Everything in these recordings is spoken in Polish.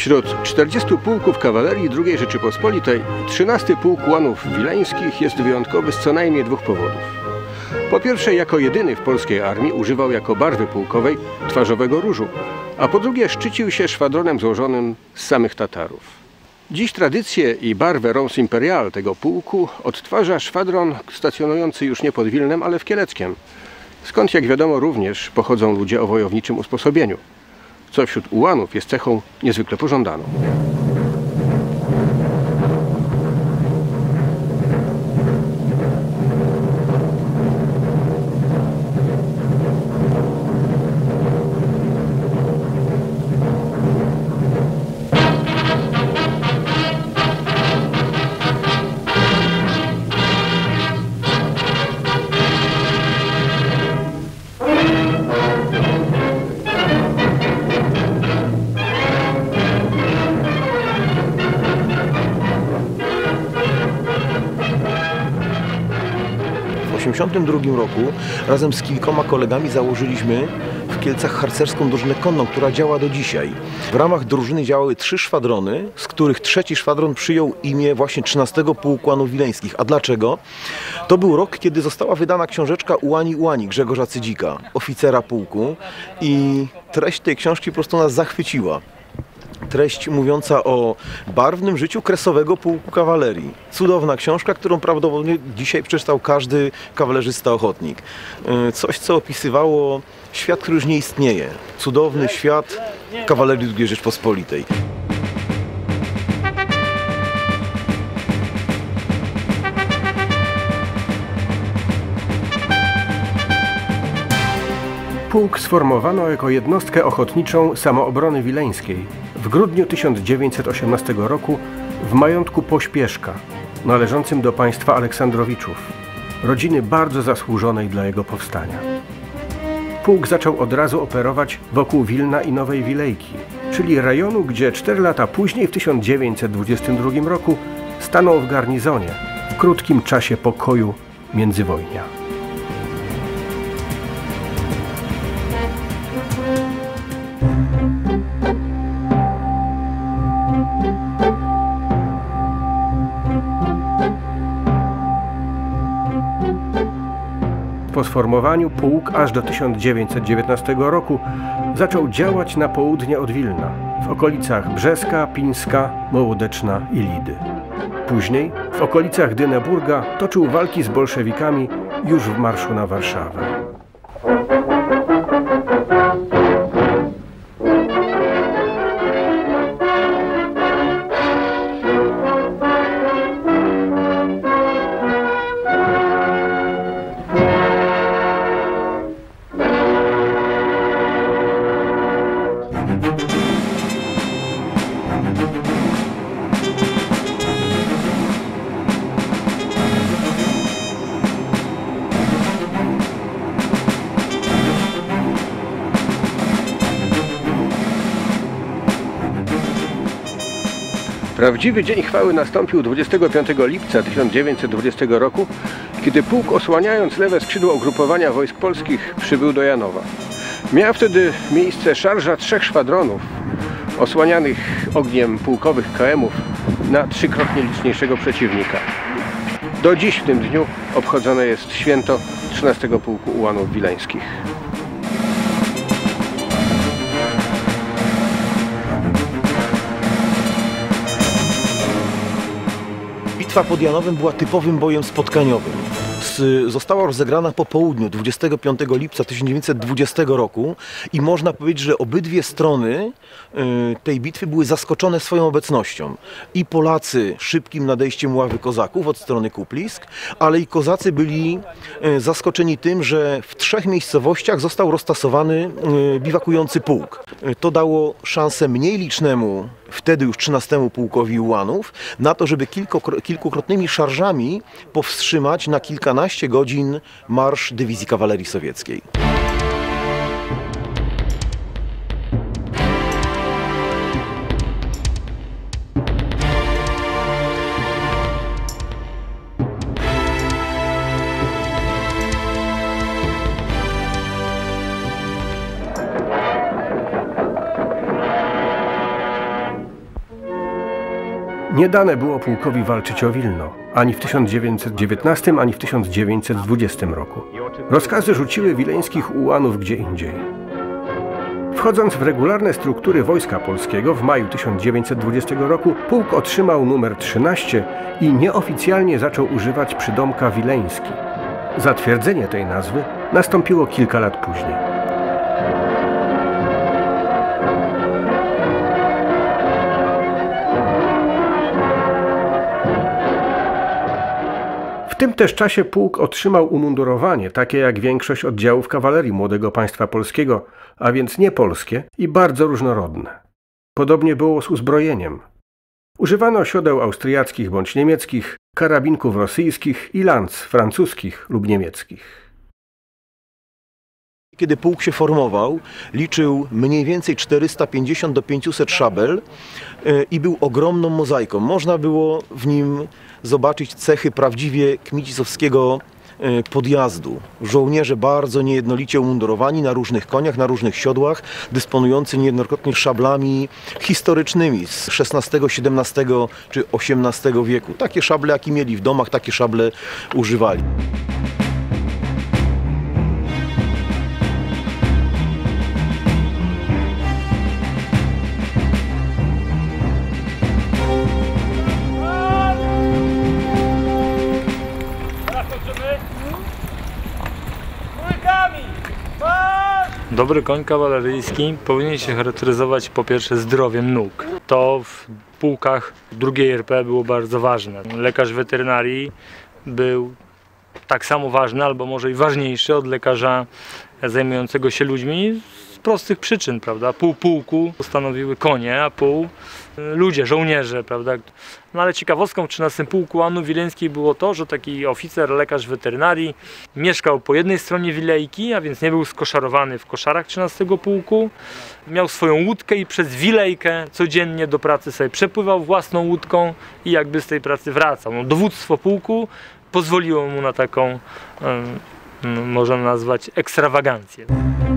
Wśród 40 pułków kawalerii II Rzeczypospolitej 13 Pułk Ułanów Wileńskich jest wyjątkowy z co najmniej dwóch powodów. Po pierwsze, jako jedyny w polskiej armii używał jako barwy pułkowej twarzowego różu, a po drugie szczycił się szwadronem złożonym z samych Tatarów. Dziś tradycję i barwę Rons Imperial tego pułku odtwarza szwadron stacjonujący już nie pod Wilnem, ale w Kieleckiem, skąd jak wiadomo również pochodzą ludzie o wojowniczym usposobieniu, co wśród ułanów jest cechą niezwykle pożądaną. W 1982 roku razem z kilkoma kolegami założyliśmy w Kielcach harcerską drużynę konną, która działa do dzisiaj. W ramach drużyny działały 3 szwadrony, z których trzeci szwadron przyjął imię właśnie 13 Pułku Ułanów Wileńskich. A dlaczego? To był rok, kiedy została wydana książeczka Ułani Ułani Grzegorza Cydzika, oficera pułku, i treść tej książki po prostu nas zachwyciła. Treść mówiąca o barwnym życiu kresowego pułku kawalerii. Cudowna książka, którą prawdopodobnie dzisiaj przeczytał każdy kawalerzysta ochotnik. Coś, co opisywało świat, który już nie istnieje. Cudowny świat kawalerii II Rzeczpospolitej. Pułk sformowano jako jednostkę ochotniczą Samoobrony Wileńskiej w grudniu 1918 roku w majątku Pośpieszka, należącym do państwa Aleksandrowiczów, rodziny bardzo zasłużonej dla jego powstania. Pułk zaczął od razu operować wokół Wilna i Nowej Wilejki, czyli rejonu, gdzie 4 lata później, w 1922 roku, stanął w garnizonie w krótkim czasie pokoju międzywojnia. Po sformowaniu pułk aż do 1919 roku zaczął działać na południe od Wilna, w okolicach Brzeska, Pińska, Mołodeczna i Lidy. Później w okolicach Dyneburga toczył walki z bolszewikami już w marszu na Warszawę. Prawdziwy dzień chwały nastąpił 25 lipca 1920 roku, kiedy pułk, osłaniając lewe skrzydło ugrupowania wojsk polskich, przybył do Janowa. Miała wtedy miejsce szarża 3 szwadronów, osłanianych ogniem pułkowych KM-ów na 3-krotnie liczniejszego przeciwnika. Do dziś w tym dniu obchodzone jest święto 13 Pułku Ułanów Wileńskich. Bitwa pod Janowem była typowym bojem spotkaniowym. Została rozegrana po południu 25 lipca 1920 roku i można powiedzieć, że obydwie strony tej bitwy były zaskoczone swoją obecnością. I Polacy szybkim nadejściem ławy kozaków od strony Kuplisk, ale i kozacy byli zaskoczeni tym, że w 3 miejscowościach został roztasowany biwakujący pułk. To dało szansę mniej licznemu, wtedy już 13 Pułkowi Ułanów, na to, żeby kilkukrotnymi szarżami powstrzymać na kilkanaście godzin marsz dywizji kawalerii sowieckiej. Nie dane było pułkowi walczyć o Wilno, ani w 1919, ani w 1920 roku. Rozkazy rzuciły wileńskich ułanów gdzie indziej. Wchodząc w regularne struktury Wojska Polskiego w maju 1920 roku, pułk otrzymał numer 13 i nieoficjalnie zaczął używać przydomka wileński. Zatwierdzenie tej nazwy nastąpiło kilka lat później. W tym też czasie pułk otrzymał umundurowanie, takie jak większość oddziałów kawalerii Młodego Państwa Polskiego, a więc nie polskie i bardzo różnorodne. Podobnie było z uzbrojeniem. Używano siodeł austriackich bądź niemieckich, karabinków rosyjskich i lanc francuskich lub niemieckich. Kiedy pułk się formował, liczył mniej więcej 450 do 500 szabel i był ogromną mozaiką. Można było w nim zobaczyć cechy prawdziwie kmicisowskiego podjazdu. Żołnierze bardzo niejednolicie umundurowani na różnych koniach, na różnych siodłach, dysponujący niejednokrotnie szablami historycznymi z XVI, XVII czy XVIII wieku. Takie szable, jakie mieli w domach, takie szable używali. Dobry koń kawaleryjski powinien się charakteryzować po pierwsze zdrowiem nóg. To w pułkach II RP było bardzo ważne. Lekarz weterynarii był tak samo ważny, albo może i ważniejszy od lekarza zajmującego się ludźmi z prostych przyczyn, prawda? Pół pułku stanowiły konie, a pół ludzie, żołnierze, prawda? No ale ciekawostką w 13 Pułku Ułanów Wileńskich było to, że taki oficer, lekarz weterynarii mieszkał po jednej stronie Wilejki, a więc nie był skoszarowany w koszarach 13 Pułku. Miał swoją łódkę i przez Wilejkę codziennie do pracy sobie przepływał własną łódką i jakby z tej pracy wracał. No, dowództwo pułku pozwoliło mu na taką, można nazwać, ekstrawagancję.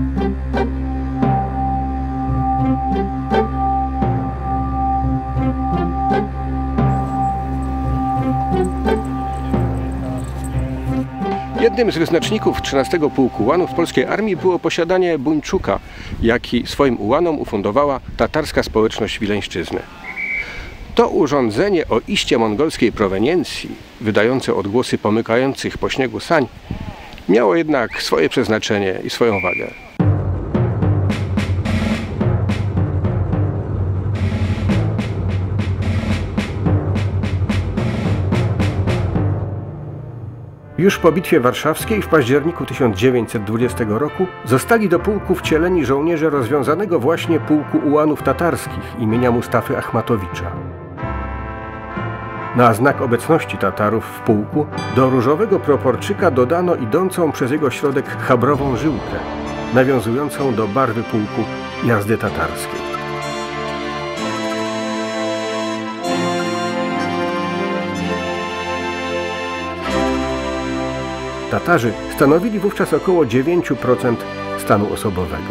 Jednym z wyznaczników 13 Pułku Ułanów Polskiej Armii było posiadanie buńczuka, jaki swoim ułanom ufundowała tatarska społeczność Wileńszczyzny. To urządzenie o iście mongolskiej proweniencji, wydające odgłosy pomykających po śniegu sań, miało jednak swoje przeznaczenie i swoją wagę. Już po Bitwie Warszawskiej w październiku 1920 roku zostali do pułku wcieleni żołnierze rozwiązanego właśnie Pułku Ułanów Tatarskich imienia Mustafy Achmatowicza. Na znak obecności Tatarów w pułku do różowego proporczyka dodano idącą przez jego środek chabrową żyłkę, nawiązującą do barwy pułku jazdy tatarskiej. Tatarzy stanowili wówczas około 9% stanu osobowego.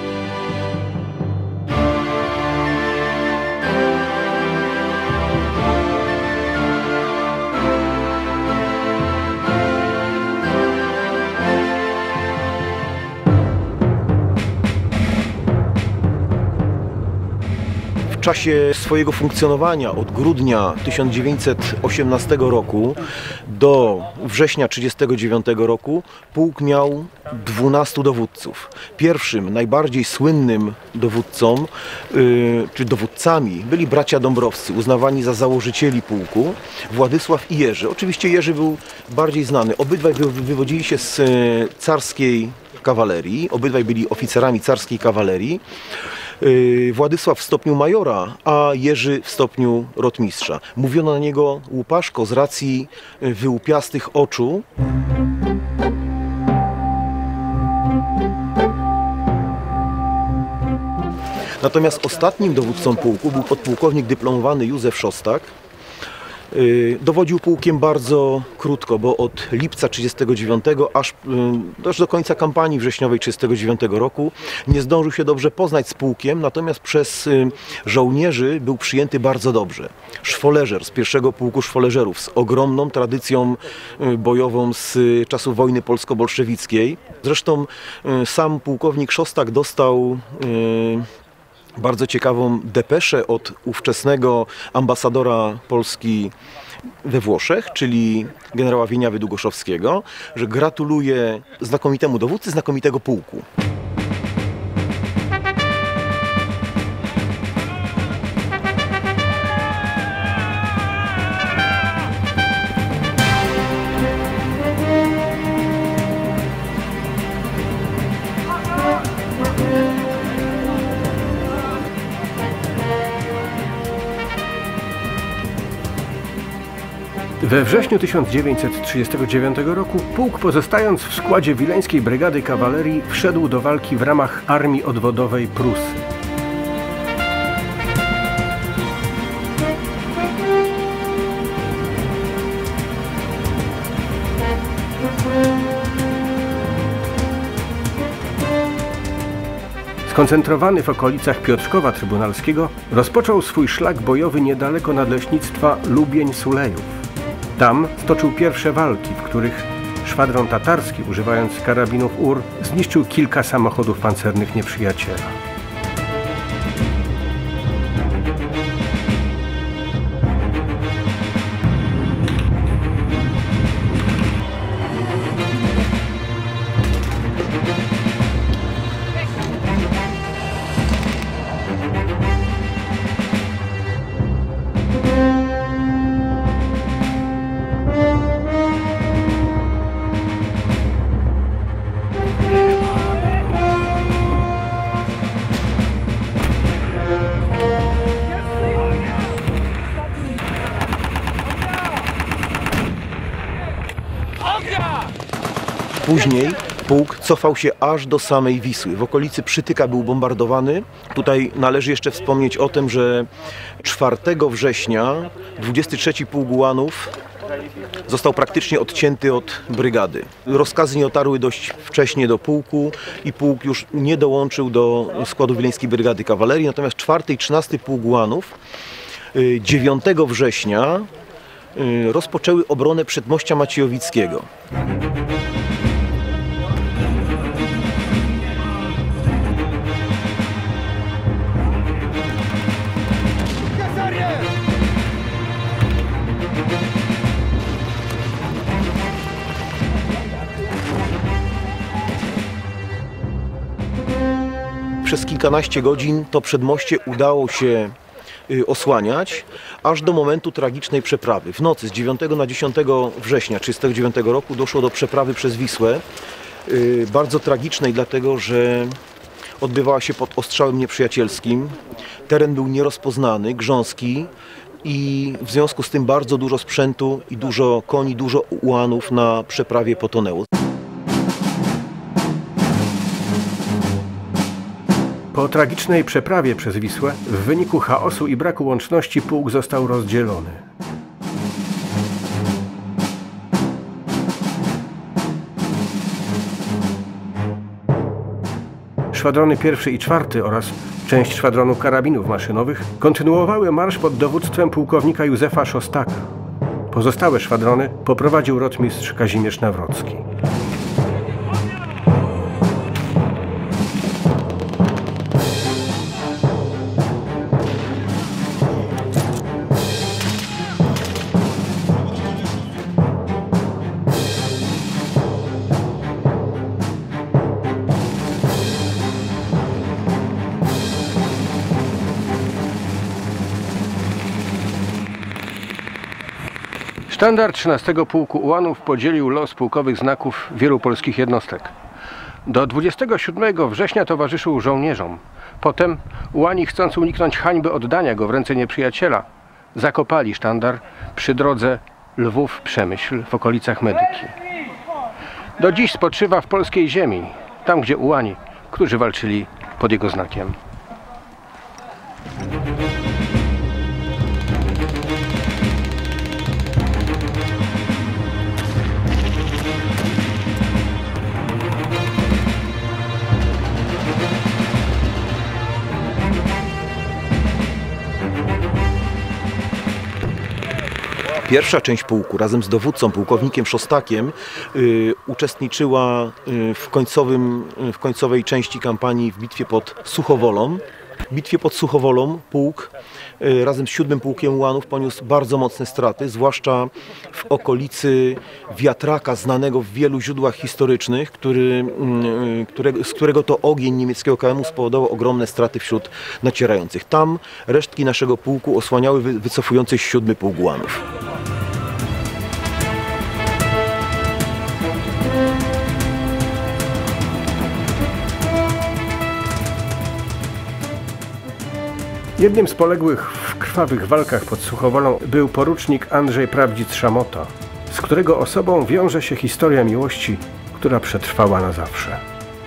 W czasie swojego funkcjonowania od grudnia 1918 roku do września 1939 roku pułk miał 12 dowódców. Pierwszym, najbardziej słynnym dowódcą, czy dowódcami byli bracia Dąbrowscy, uznawani za założycieli pułku, Władysław i Jerzy. Oczywiście Jerzy był bardziej znany. Obydwaj wywodzili się z carskiej kawalerii, obydwaj byli oficerami carskiej kawalerii. Władysław w stopniu majora, a Jerzy w stopniu rotmistrza. Mówiono na niego łupaszko z racji wyłupiastych oczu. Natomiast ostatnim dowódcą pułku był podpułkownik dyplomowany Józef Szostak. Dowodził pułkiem bardzo krótko, bo od lipca 1939 aż do końca kampanii wrześniowej 1939 roku nie zdążył się dobrze poznać z pułkiem, natomiast przez żołnierzy był przyjęty bardzo dobrze. Szwoleżer z pierwszego pułku szwoleżerów z ogromną tradycją bojową z czasów wojny polsko-bolszewickiej. Zresztą sam pułkownik Szostak dostał bardzo ciekawą depeszę od ówczesnego ambasadora Polski we Włoszech, czyli generała Wieniawy Długoszowskiego, że gratuluje znakomitemu dowódcy znakomitego pułku. We wrześniu 1939 roku pułk, pozostając w składzie Wileńskiej Brygady Kawalerii, wszedł do walki w ramach Armii Odwodowej Prusy. Skoncentrowany w okolicach Piotrkowa Trybunalskiego, rozpoczął swój szlak bojowy niedaleko nadleśnictwa Lubień-Sulejów. Tam stoczył pierwsze walki, w których szwadron tatarski, używając karabinów UR, zniszczył kilka samochodów pancernych nieprzyjaciela. Później pułk cofał się aż do samej Wisły. W okolicy Przytyka był bombardowany. Tutaj należy jeszcze wspomnieć o tym, że 4 września 23 Pułk Ułanów został praktycznie odcięty od brygady. Rozkazy nie dotarły dość wcześnie do pułku i pułk już nie dołączył do składu Wileńskiej Brygady Kawalerii. Natomiast 4 i 13 Pułk Ułanów 9 września rozpoczęły obronę Przedmościa Maciejowickiego. Przez kilkanaście godzin to przedmoście udało się osłaniać, aż do momentu tragicznej przeprawy. W nocy z 9 na 10 września 1939 roku doszło do przeprawy przez Wisłę. Bardzo tragicznej, dlatego że odbywała się pod ostrzałem nieprzyjacielskim. Teren był nierozpoznany, grząski i w związku z tym bardzo dużo sprzętu i dużo koni, dużo ułanów na przeprawie potonęło. Po tragicznej przeprawie przez Wisłę, w wyniku chaosu i braku łączności pułk został rozdzielony. Szwadrony 1 i 4 oraz część szwadronu karabinów maszynowych kontynuowały marsz pod dowództwem pułkownika Józefa Szostaka. Pozostałe szwadrony poprowadził rotmistrz Kazimierz Nawrocki. Sztandar 13 Pułku Ułanów podzielił los pułkowych znaków wielu polskich jednostek. Do 27 września towarzyszył żołnierzom. Potem Ułani, chcąc uniknąć hańby oddania go w ręce nieprzyjaciela, zakopali sztandar przy drodze Lwów-Przemyśl w okolicach Medyki. Do dziś spoczywa w polskiej ziemi, tam gdzie Ułani, którzy walczyli pod jego znakiem. Pierwsza część pułku razem z dowódcą, pułkownikiem Szostakiem, uczestniczyła w końcowej części kampanii w bitwie pod Suchowolą. W bitwie pod Suchowolą pułk razem z 7. Pułkiem Ułanów poniósł bardzo mocne straty, zwłaszcza w okolicy wiatraka znanego w wielu źródłach historycznych, z którego to ogień niemieckiego KM-u spowodował ogromne straty wśród nacierających. Tam resztki naszego pułku osłaniały wycofujący się 7. Pułk Ułanów. Jednym z poległych w krwawych walkach pod Suchowolą był porucznik Andrzej Prawdzic-Szamota, z którego osobą wiąże się historia miłości, która przetrwała na zawsze.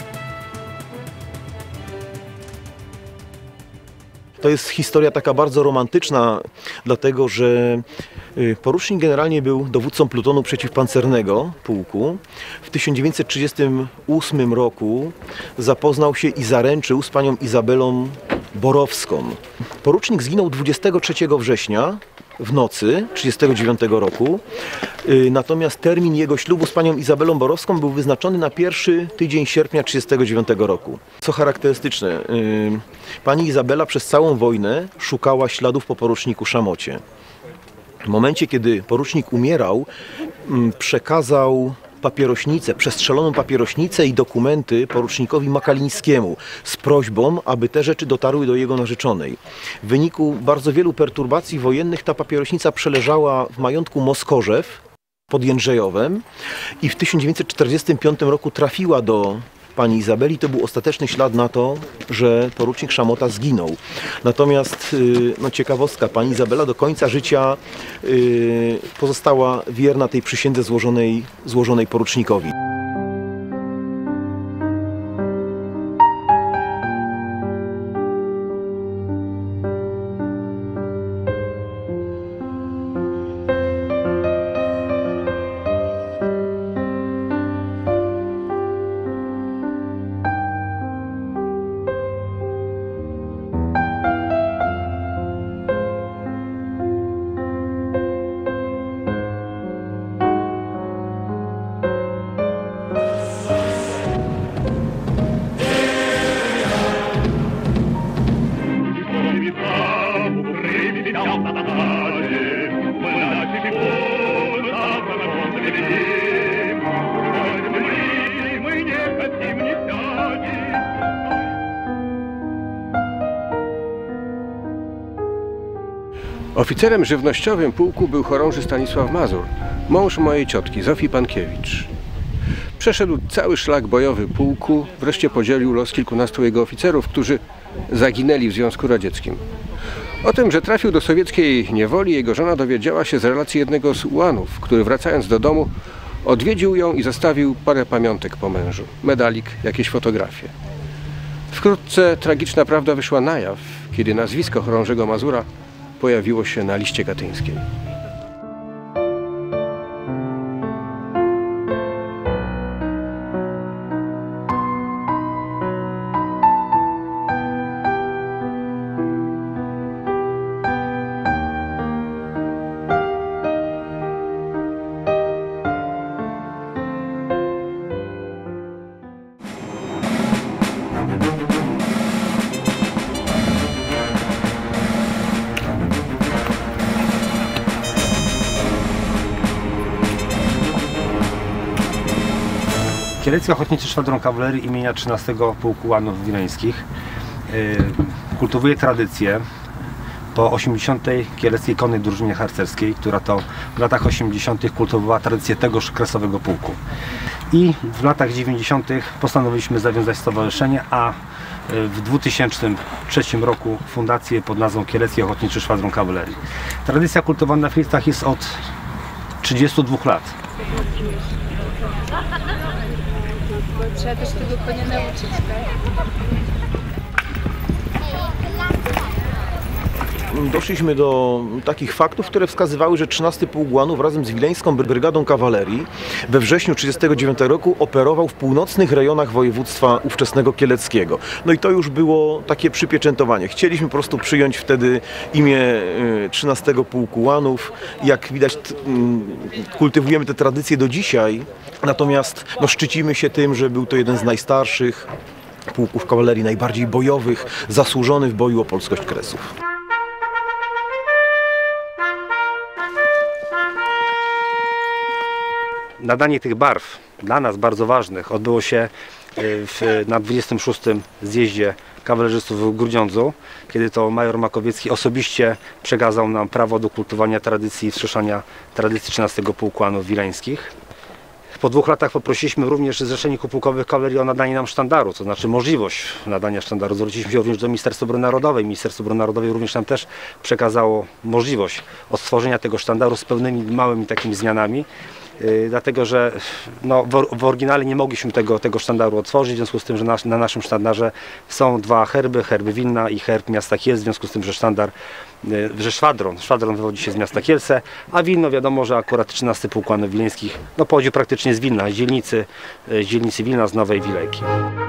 To jest historia taka bardzo romantyczna, dlatego że porucznik generalnie był dowódcą plutonu przeciwpancernego pułku. W 1938 roku zapoznał się i zaręczył z panią Izabelą Borowską. Porucznik zginął 23 września w nocy 1939 roku, natomiast termin jego ślubu z panią Izabelą Borowską był wyznaczony na pierwszy tydzień sierpnia 1939 roku. Co charakterystyczne, pani Izabela przez całą wojnę szukała śladów po poruczniku Szamocie. W momencie, kiedy porucznik umierał, przekazał papierośnicę, przestrzeloną papierośnicę i dokumenty porucznikowi Makalińskiemu z prośbą, aby te rzeczy dotarły do jego narzeczonej. W wyniku bardzo wielu perturbacji wojennych ta papierośnica przeleżała w majątku Moskorzew pod Jędrzejowem i w 1945 roku trafiła do pani Izabeli. To był ostateczny ślad na to, że porucznik Szamota zginął. Natomiast ciekawostka, pani Izabela do końca życia pozostała wierna tej przysiędze złożonej porucznikowi. Oficerem żywnościowym pułku był chorąży Stanisław Mazur, mąż mojej ciotki Zofii Pankiewicz. Przeszedł cały szlak bojowy pułku, wreszcie podzielił los kilkunastu jego oficerów, którzy zaginęli w Związku Radzieckim. O tym, że trafił do sowieckiej niewoli, jego żona dowiedziała się z relacji jednego z ułanów, który wracając do domu odwiedził ją i zostawił parę pamiątek po mężu, medalik, jakieś fotografie. Wkrótce tragiczna prawda wyszła na jaw, kiedy nazwisko chorążego Mazura pojawiło się na liście katyńskiej. Kielecki Ochotniczy Szwadron Kawalerii imienia 13 Pułku Ułanów Wileńskich kultywuje tradycję po 80. Kieleckiej Konnej Drużynie Harcerskiej, która to w latach 80. kultywowała tradycję tegoż kresowego pułku. I w latach 90. postanowiliśmy zawiązać stowarzyszenie, a w 2003 roku fundację pod nazwą Kielecki Ochotniczy Szwadron Kawalerii. Tradycja kultywowana w Kielcach jest od 32 lat. Trzeba też tego konia nauczyć, tak? doszliśmy do takich faktów, które wskazywały, że 13 Pułk Ułanów razem z Wileńską Brygadą Kawalerii we wrześniu 1939 roku operował w północnych rejonach województwa ówczesnego kieleckiego. No i to już było takie przypieczętowanie. Chcieliśmy po prostu przyjąć wtedy imię 13 Pułku Ułanów. Jak widać, kultywujemy te tradycje do dzisiaj, natomiast szczycimy się tym, że był to jeden z najstarszych pułków kawalerii, najbardziej bojowych, zasłużony w boju o polskość Kresów. Nadanie tych barw, dla nas bardzo ważnych, odbyło się na 26. zjeździe kawalerzystów w Grudziądzu, kiedy to major Makowiecki osobiście przekazał nam prawo do kultywowania tradycji i wskrzeszania tradycji 13 Pułku Ułanów Wileńskich. Po 2 latach poprosiliśmy również Zrzeszenie Pułkowych Kawalerii o nadanie nam sztandaru, to znaczy możliwość nadania sztandaru. Zwróciliśmy się również do Ministerstwa Obrony Narodowej. Ministerstwo Obrony Narodowej również nam też przekazało możliwość odtworzenia tego sztandaru z pewnymi małymi takimi zmianami. Dlatego, że w oryginale nie mogliśmy tego sztandaru otworzyć, w związku z tym, że na naszym sztandarze są 2 herby, herb Wilna i herb miasta Kielc, w związku z tym, że szwadron wywodzi się z miasta Kielce, a Wilno wiadomo, że akurat 13 Pułk Ułanów Wileńskich pochodził praktycznie z Wilna, z dzielnicy Wilna, z Nowej Wilejki.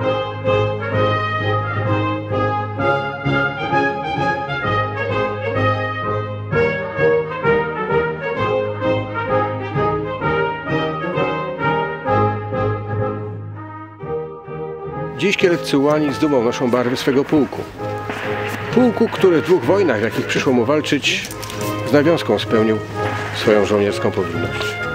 Dziś kieleccy ułani z dumą noszą barwy swego pułku. Pułku, który w 2 wojnach, w jakich przyszło mu walczyć, z nawiązką spełnił swoją żołnierską powinność.